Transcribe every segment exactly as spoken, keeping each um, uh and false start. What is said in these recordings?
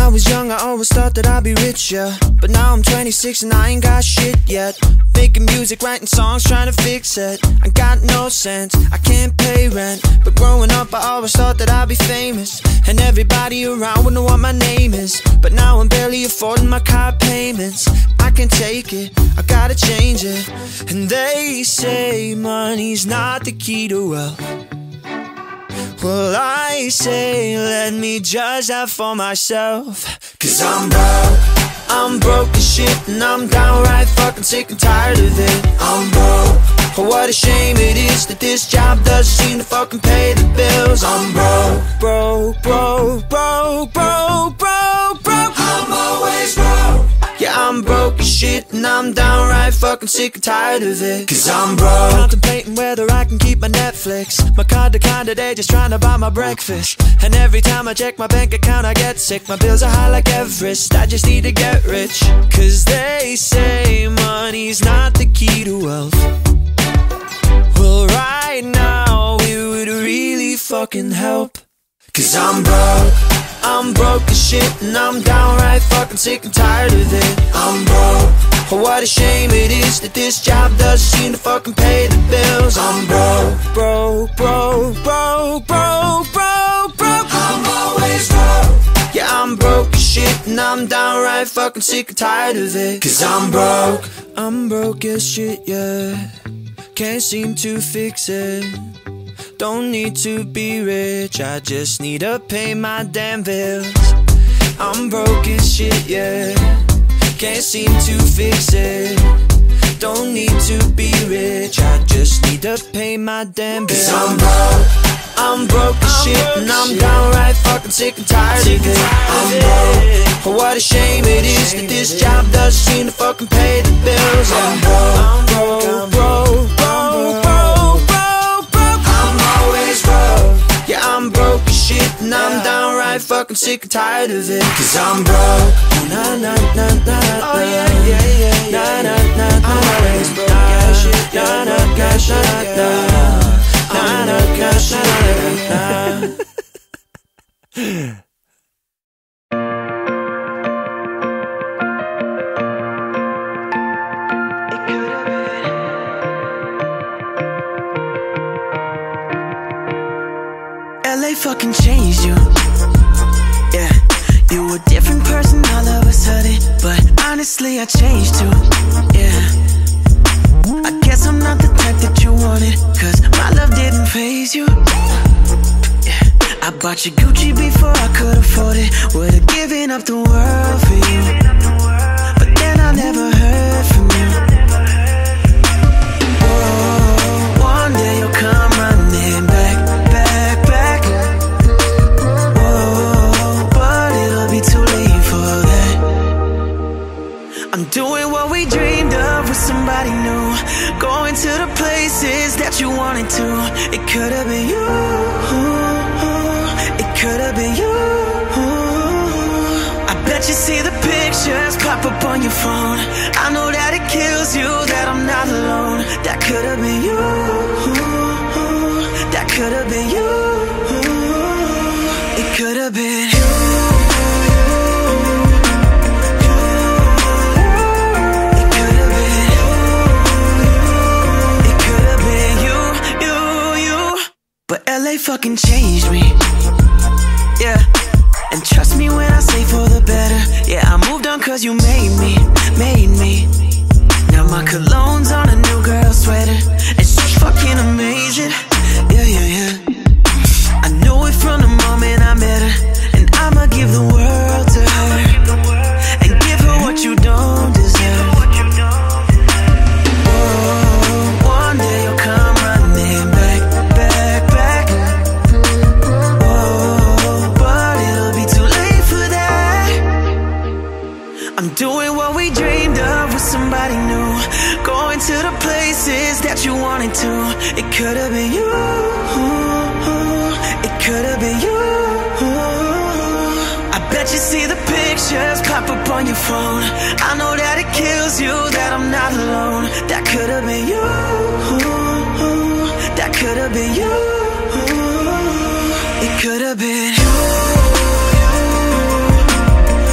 I was young, I always thought that I'd be rich, yeah. But now I'm twenty-six and I ain't got shit yet. Making music, writing songs, trying to fix it. I got no sense, I can't pay rent. But growing up I always thought that I'd be famous, and everybody around would know what my name is. But now I'm barely affording my car payments. I can't take it, I gotta change it. And they say money's not the key to wealth. Well, I say let me judge that for myself. Cause I'm broke, I'm broke as shit, and I'm downright fucking sick and tired of it. I'm broke, oh what a shame it is that this job doesn't seem to fucking pay the bills. I'm broke, broke, broke, broke, broke, broke, broke. I'm always broke. Yeah, I'm broke as shit, and I'm downright fucking sick and tired of it. Cause I'm broke, contemplating whether I can keep my Netflix. My card declined today, just trying to buy my breakfast. And every time I check my bank account I get sick. My bills are high like Everest, I just need to get rich. Cause they say money's not the key to wealth. Well, right now it would really fucking help. Cause I'm broke, I'm broke as shit, and I'm downright fucking sick and tired of it. I'm broke, oh what a shame it is that this job doesn't seem to fucking pay the bills. I'm broke, broke, broke, broke, broke, broke, broke. I'm always broke. Yeah, I'm broke as shit, and I'm downright fucking sick and tired of it. Cause I'm broke, I'm broke as shit, yeah. Can't seem to fix it. Don't need to be rich, I just need to pay my damn bills. I'm broke as shit, yeah. Can't seem to fix it. Don't need to be rich, I just need to pay my damn bills. Cause I'm broke, I'm broke as shit, and I'm downright fucking sick and tired of it. I'm broke, oh what a shame it is that this job doesn't seem to fucking pay the bills. I'm broke, I'm broke, broke, broke, broke, broke, broke. I'm always broke. Yeah, I'm broke as shit, and I'm downright fucking sick and tired of it. Cause I'm broke. Nah, nah, nah, nah. Oh yeah, yeah, yeah, yeah. Nah, nah, nah, nah. I'm always broke as shit. Nah, nah, nah, nah, nah. Nah, nah, nah, nah, nah. L A fucking changed you. Yeah, you a different person all of a sudden, but honestly I changed too. Yeah, I guess I'm not the type that you wanted, cause my love didn't faze you. Yeah, I bought you Gucci before I could afford it. Would've given up the world for you, but then I never heard from you. Whoa, one day you'll come running back, back, back. Whoa, but it'll be too late for that. I'm doing what we dreamed of with somebody new, going to the places that you wanted to. It could've been you, it could've been you. I bet you see the pictures pop up on your phone. I know that it kills you that I'm not alone. That could've been you, that could've been you. It could've been you. But L A fucking changed me. Yeah, and trust me when I say for the better. Yeah, I moved on cause you made me, made me. Now my cologne's on a new girl sweater, and she's fucking amazing. Yeah, yeah, yeah. I knew it from the moment I met her, and I'ma give the world to her, and give her what you don't deserve. Whoa, one day you'll come running back, back, back. Whoa, but it'll be too late for that. I'm doing what we dreamed of with somebody new, going to the places that you wanted to. It could've been you, it could've been you. I bet you see the pictures pop up on your phone. I know that it kills you that I'm not alone. That could've been you, that could've been you. It could've been you.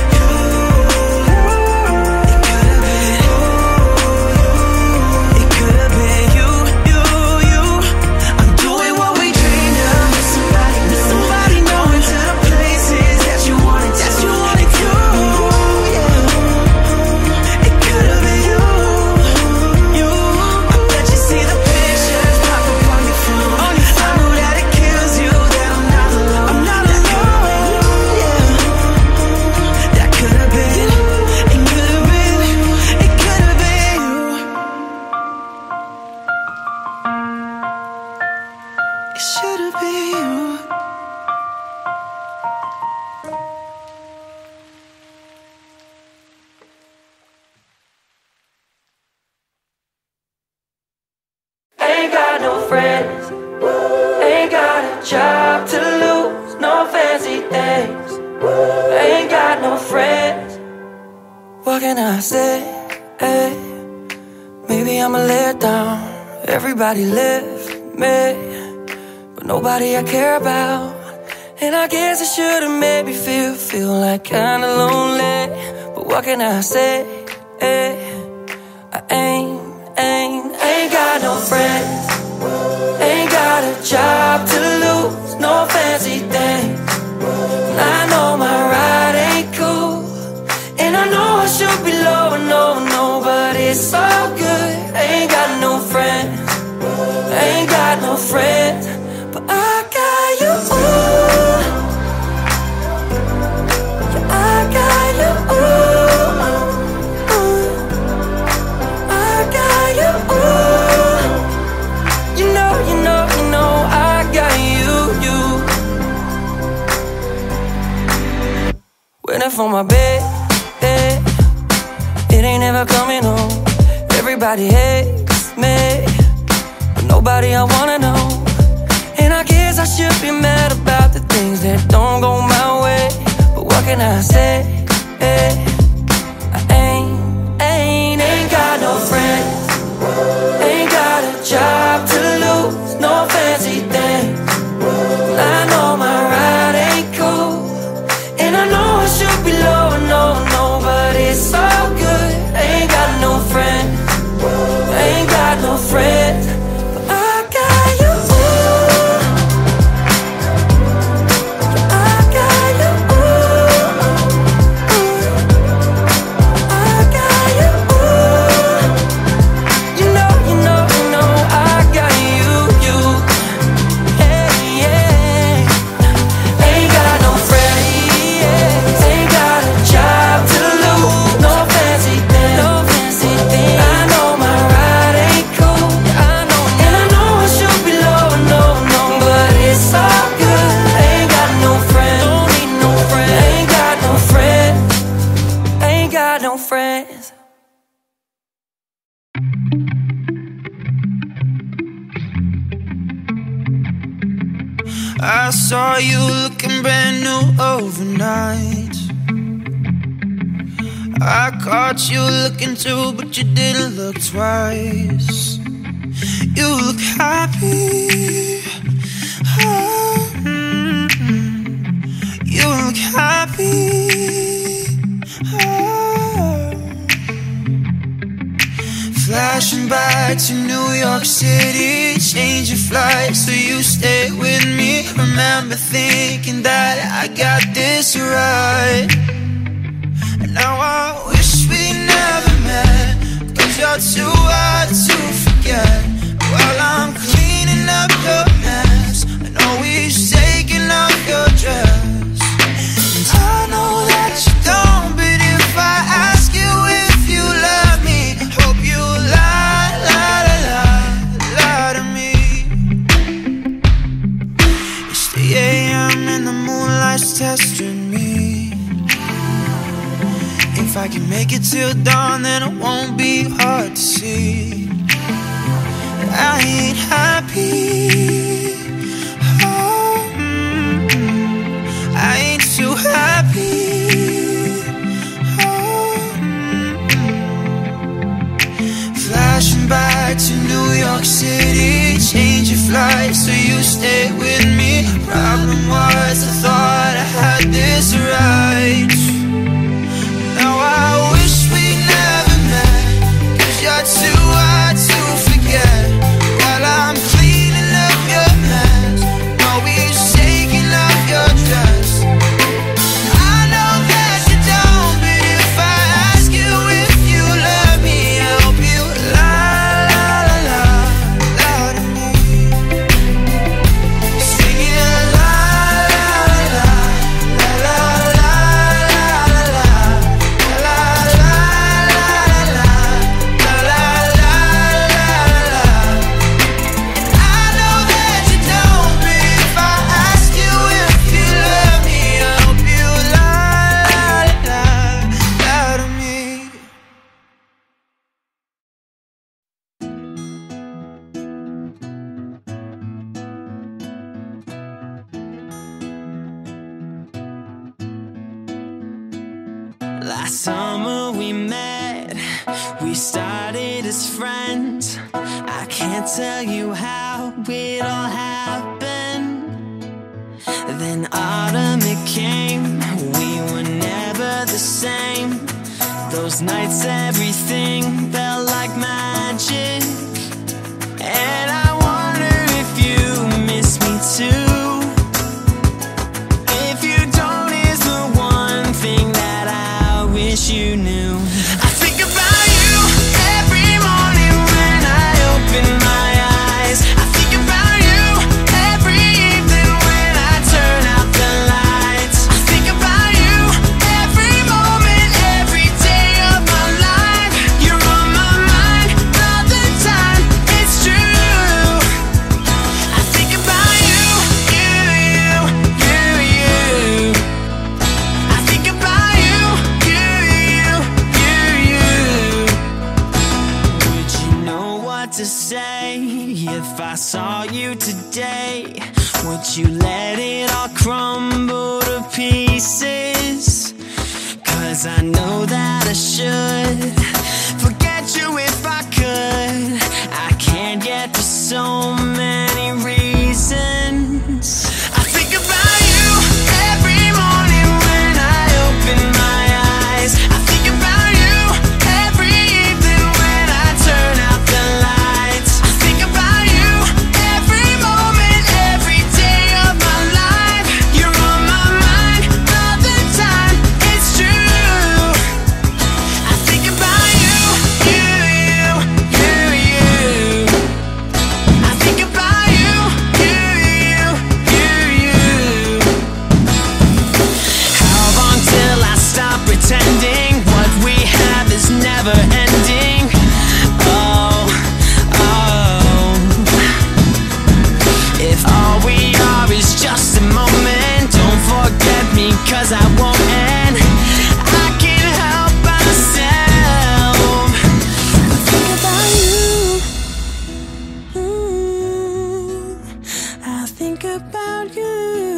ain't got no friends. What can I say? Hey, maybe I'm a letdown. Everybody left me, but nobody I care about. And I guess I should've made me feel, feel like kinda lonely. But what can I say? Hey, I ain't, ain't, ain't got no friends. Ain't got a job to lose, no fancy things. And I know my ride ain't cool, and I know I should be low, no, no, but it's all good. Ain't got no friends, ain't got no friends, but I got you. Ooh. Yeah, I got you. Ooh. I got you. Ooh. You know, you know, you know, I got you, you. Waiting for my bed, yeah. It ain't ever coming home. Everybody hates me, but nobody I wanna know. And I guess I should be mad about the things that don't go my way. But what can I say? Hey, I ain't, ain't, ain't got no friends. Ain't got a job to lose, no fancy things. I know my ride ain't cool, and I know I should be low, no, no, but it's all good. Ain't got no friends, ain't got no friends, but I got you. Ooh. I got you. Ooh. I got you. Ooh. You know, you know, you know, I got you, you. Hey, yeah. Ain't got no friends, ain't got a job to lose, no fancy thing, no fancy thing. I know my ride ain't cool, I know, and I know I should be low, no, no, but it's all good. Ain't got no friends, don't need no friends, ain't got no friends, ain't got no friends. I saw you looking brand new overnight. I caught you looking too, but you didn't look twice. You look happy. Oh, mm-hmm. You look happy. Oh. Flashing back to New York City, change your flight so you stay with me. Remember thinking that I got this right, and now I wish we never met, 'cause you're too hard to forget. While I'm cleaning up your mess, and always taking off your dress. And I know that you don't, but if I ask you if you love me, hope you lie, lie, lie, lie, lie to me. It's the A M and the moonlight's testing me. If I can make it till dawn, then it won't be hard to see that I ain't happy. Oh, mm-hmm. I ain't too happy. Oh, mm-hmm. Flashing back to New York City, change your flight so you stay with me. Problem was I thought I had this right. Now I wish we never met, 'cause you're too hard to forget. While I'm cleaning up your mess, always taking off your dress. Last summer we met, we started as friends. I can't tell you how it all happened. Then autumn it came, we were never the same. Those nights everything felt like magic. And I wonder if you miss me too. If you don't, is the one thing that I wish you knew. I think about you every morning when I open my eyes. I think about you every evening when I turn out the lights. I think about you every moment, every day of my life. You're on my mind all the time, it's true. I think about you, you, you, you, you. I think about you, you, you, you, you. Would you know what to say if I saw you today? Would you let it all crumble to pieces? Cause I know that I should forget you if I could. I can't yet for so many reasons. I think about you every morning when I open my eyes. I think about you every evening when I turn out the lights. I think about you every moment, every day of my life. You're on my mind all the time, it's true. I think about you, you, you, you, you. I think about you, you, you, you, you. How long till I stop pretending what we have is never ending? Oh, oh. If all we are is just a moment, don't forget me, cause I won't end. I can't help myself. I think about you. Ooh, I think about you.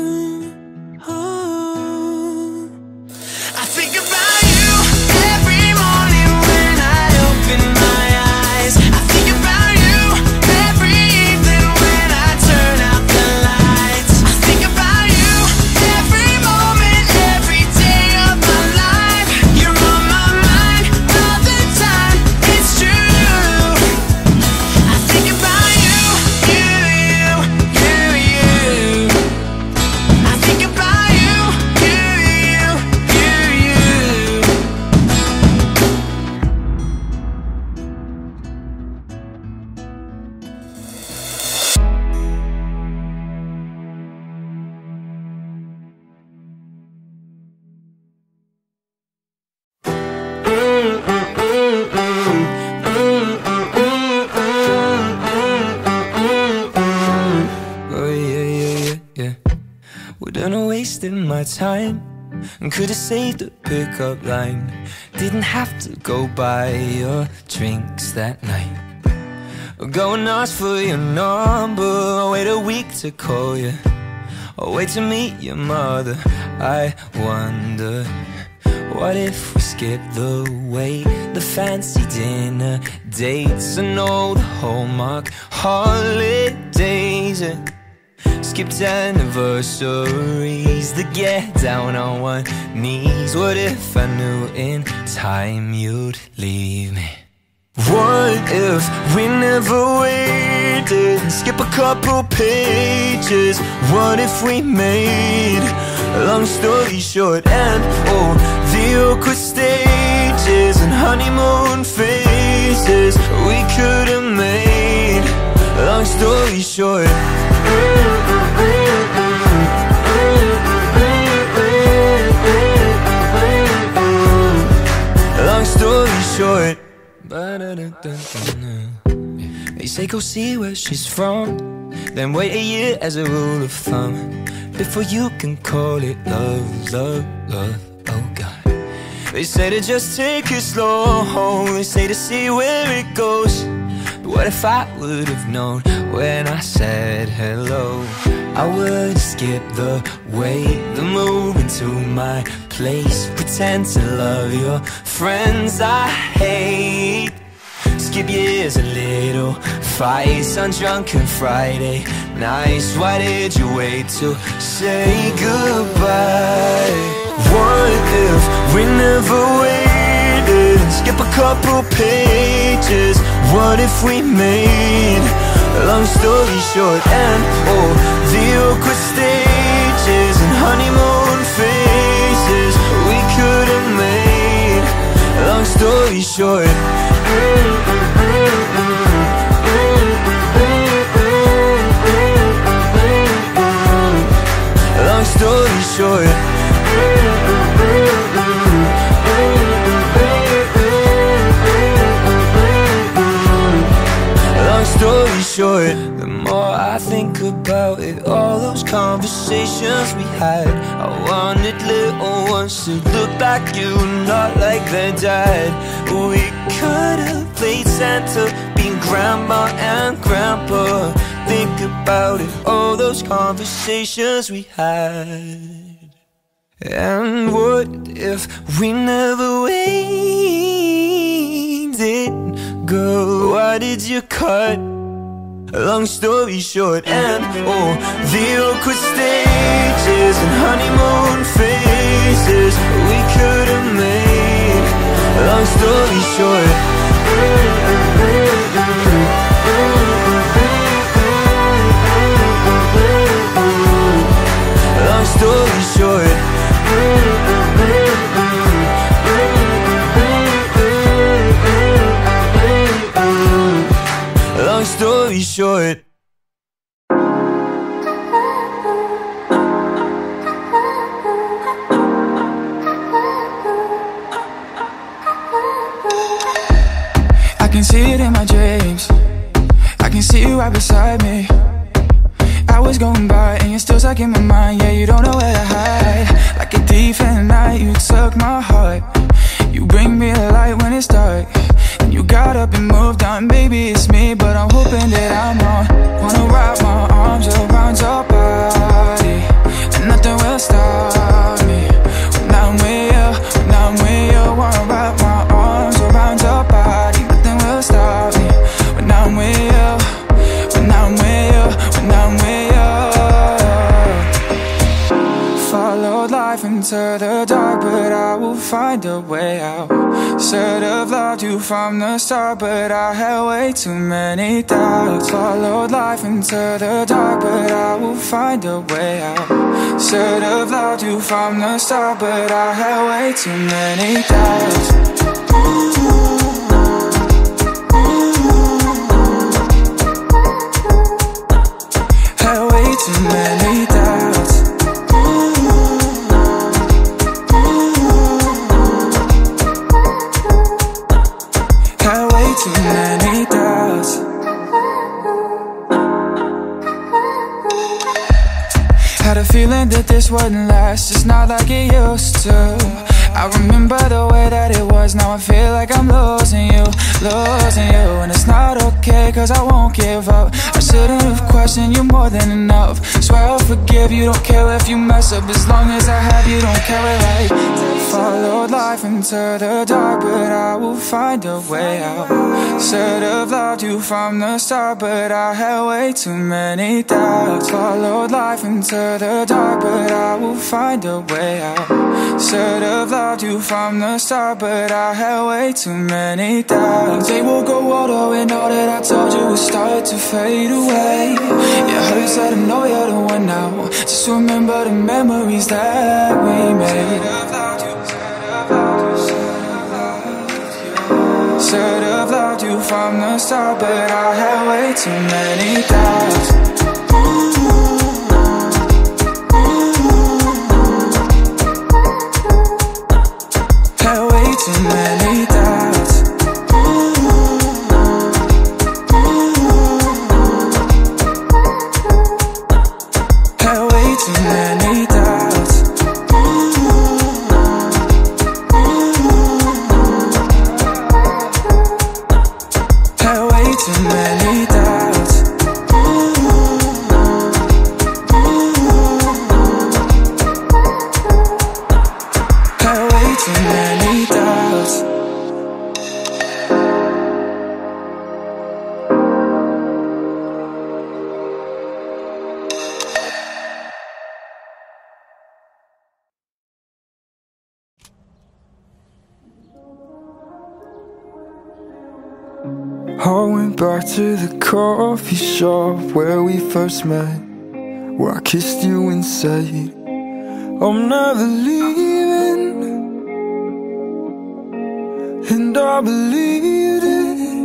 Oh, I think about you every morning when I open my eyes. I think about you every evening when I turn out the lights. I think about you every moment, every day of my life. You're on my mind all the time, it's true. I think about you, you, you, you, you. I think about you, you, you, you, you. Oh yeah, yeah, yeah, yeah. Wouldn't have wasted my time and could have saved a pickup line. Didn't have to go buy your drinks that night. Or go and ask for your number, or wait a week to call you, or wait to meet your mother. I wonder, what if we skip the wait, the fancy dinner dates, and all the Hallmark holidays, and skipped anniversaries, the get down on one knees. What if I knew in time you'd leave me? What if we never waited and skip a couple pages? What if we made a long story short and all the awkward stages and honeymoon phases we could have made? Long story short, long story short. They say go see where she's from, then wait a year as a rule of thumb before you can call it love, love, love. Oh God. They say to just take it slow, they say to see where it goes. But what if I would have known when I said hello? I would skip the wait, the move into my place. Pretend to love your friends I hate. Skip years a little, fights on drunken Friday nights. Why did you wait to say goodbye? What if we never waited? Skip a couple pages. What if we made a long story short and all the awkward stages and honeymoon phases we could have made? A long story short. Long story short. Long story short. The more I think about it, all those conversations we had, I wanted little ones to look like you, not like their dad. We could have played Santa, being grandma and grandpa. Think about it, all those conversations we had. And what if we never waited? Girl, why did you cut? Long story short, and oh, the awkward stages and honeymoon phases we could have made. Long story short. Long story short. Long story short. I can see it in my dreams. I can see you right beside me. Hours going by and you're still stuck in my mind. Yeah, you don't know where to hide. Like a thief in the night, you took my heart. You bring me the light when it's dark. And you got up and moved on. Baby, it's me, but I'm hoping that I'm wrong. Wanna wrap my arms around your body, and nothing will stop me. When I'm with you, when I'm with you, wanna wrap my arms around your body. Nothing will stop me. When I'm with you, when I'm with you, when I'm with you. Followed life into the dark, but I will find a way out. Should have loved you from the start, but I had way too many doubts. Followed life into the dark, but I will find a way out. Should have loved you from the start, but I had way too many doubts. Had way too many doubts. Too many doubts. Had a feeling that this wouldn't last, just not like it used to. I remember the way that it was, now I feel like I'm losing you, losing you. And it's not okay, cause I won't give up. I shouldn't have questioned you more than enough. Swear I'll forgive you, don't care if you mess up. As long as I have you, don't care what I followed life into the dark, but I will find a way out. Should have loved you from the start, but I had way too many doubts. Followed life into the dark, but I will find a way out. Should have loved you from the start, but I had way too many doubts. They will go older and all that I told you will start to fade away. It hurts that I know you're the one now. Just remember the memories that we made. Should have loved you from the start, but I had way too many doubts. Had way too many doubts. Had way too many doubts. Had way too many doubts. so many doubts. I went back to the coffee shop where we first met, where I kissed you and said I'm never leaving, and I believed it.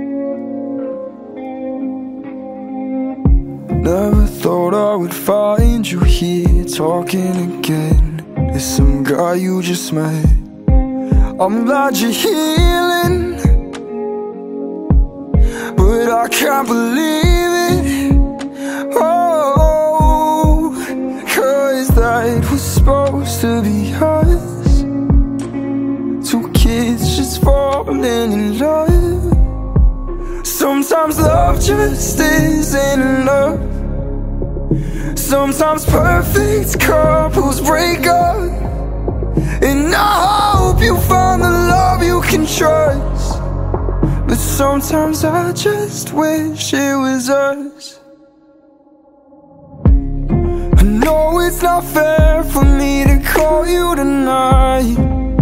Never thought I would find you here talking again to some guy you just met. I'm glad you're healing, but I can't believe it. Oh, 'cause that was supposed to be us, two kids just falling in love. Sometimes love just isn't enough. Sometimes perfect couples break up, and I hope you find the love you can trust. But sometimes I just wish it was us. I know it's not fair for me to call you tonight,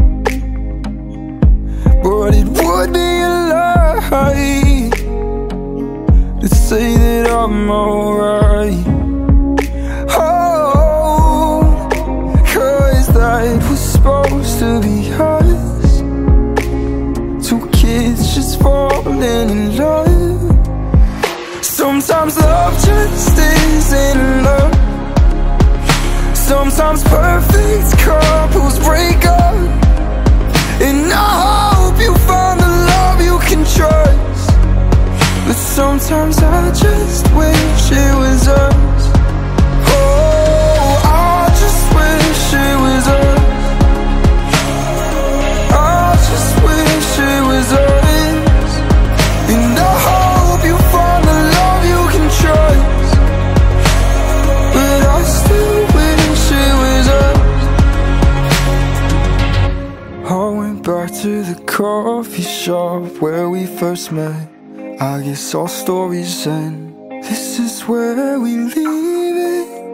but it would be a lie to say that I'm alright. Oh, 'cause that was supposed to be us, two kids just falling in love. Sometimes love just isn't enough. Sometimes perfect couples break up, and I hope you find the love you can trust. But sometimes I just wish it was us. Oh, I just wish it was us. I just wish it was us. And I hope you find the love you can trust. But I still wish it was us. I went back to the coffee shop where we first met. I guess all stories end. This is where we leave it.